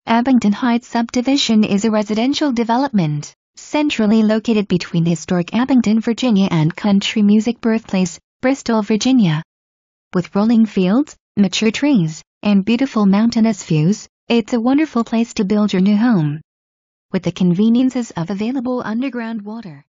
Abington Heights subdivision is a residential development, centrally located between historic Abington, Virginia and country music birthplace, Bristol, Virginia. With rolling fields, mature trees, and beautiful mountainous views, it's a wonderful place to build your new home. With the conveniences of available underground water,